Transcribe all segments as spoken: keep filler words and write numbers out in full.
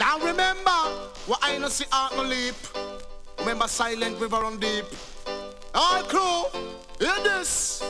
And remember, what I no see art no leap. Remember silent river run deep. All crew, hear this.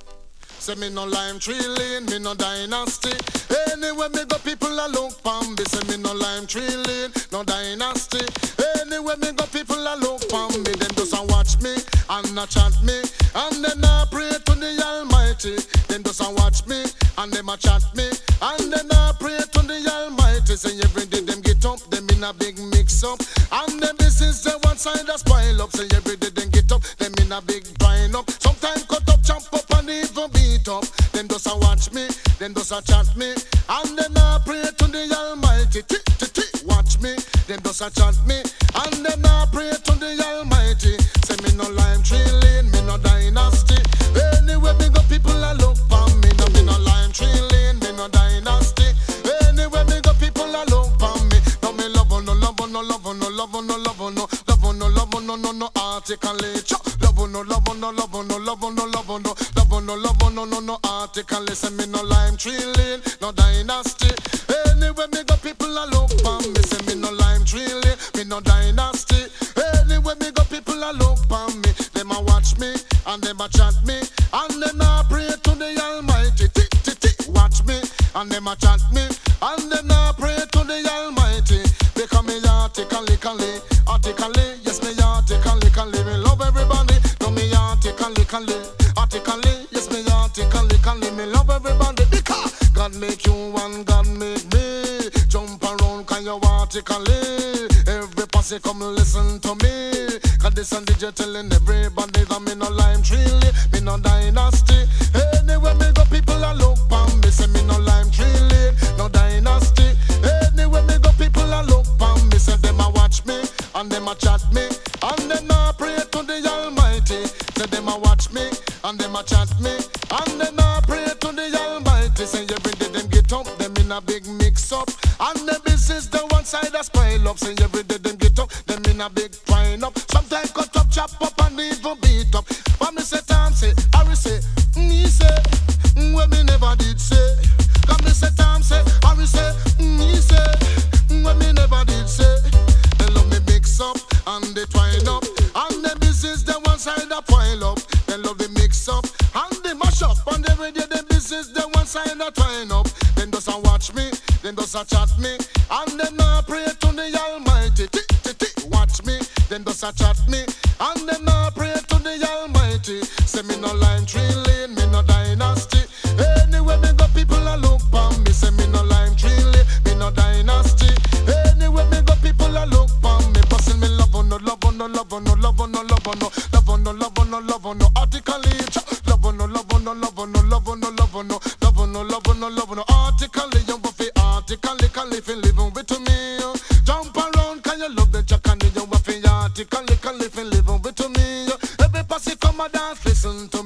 Say me no lime tree lane, me no dynasty. Anywhere me go, people a look pon me. Say me no lime tree lane, no dynasty. Anywhere me go, people a look pon me. Them just a watch me and a chant me, and then I pray to the Almighty. Them just a watch me and them a chat me, and then I pray to the Almighty. Say every day them get up, them in a big mix up, and them business they one side a spoil up. Say every day them get up, them in a big bind up. Sometimes cut up, chop up, and even beat up. Them just a watch me, them just a chat me, and then I pray to the Almighty. Tick, tick, tick, watch me, them just a chat me, and then I pray to the Almighty. Say me no lime tree lane, me no dynasty. Anywhere me go, people a look for me. No, me no lime tree lane, me no dynasty. Anywhere me go, people a look for me. No, me love no love no love no love no love no love no love no no no articulate. Love no love no love no love no love no love no love no no no articulate. Say me no lime tree lane, no dynasty. Anywhere me go, people a look for me. Say me no lime tree lane, me no dynasty. Anywhere me go, people a look for me. Them a watch me and them a chat me, and them a pray to the Almighty. Tick tick tick, watch me and them a chat me, and them a pray to the Almighty. Because me artically, artically, yes me artically, me love everybody. No me artically, artically, yes me artically, me love everybody. Because God make you and God make me. Jump around can you artically. Every posse come listen to me. Cause this and D J telling everybody that me no lime tree, me no dynasty. Anywhere me go, people a look pon me. Say me no lime tree, no dynasty. Anywhere me go, people a look pon me. Say them a watch me and them a chat me, and them a pray to the Almighty. Say them a watch me and them a chat me, and them a pray to the Almighty. Say every day them get up, them in a big mix up, and the business the one side a spoil up. Say every day them get up, them in a big twine up. Sometimes cut up, chop up, and even beat up. But me say Tom say, Harry say, me say, what me never did say. Cause me say Tom say, Harry say, me say, what me never did say. They love me mix up and they twine up, and the business the one side a pile up. They love me mix up and they mash up, and every day the business the one side a twine up. Then just a watch me, then just a chat me, and then I pray to the Almighty. Tick tick tick, watch me, then just a chat me, and then I pray to the Almighty. Say me no lime tree lane, me no dynasty. Anywhere me go, people a look pon me. Say me no lime tree lane, me no dynasty. Anywhere me go, people a look pon me. Bustin' me love on no love on no love on no love on no love on no love on no love on no love on no articulate. Love on no love on no love on no love on no love on no love on no love on no love on no articulate. Young buffy articulate, if you living with me. Jump around, can you love the jack and the young buffy articulate, if you living with me. Every posse come and dance, listen to me.